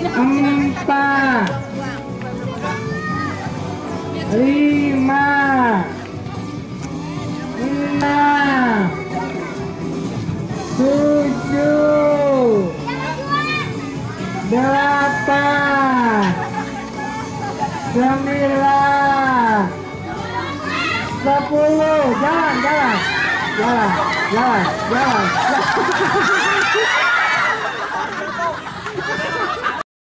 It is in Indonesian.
4, 5, 6, 7, 8, 9, 10. Jalan.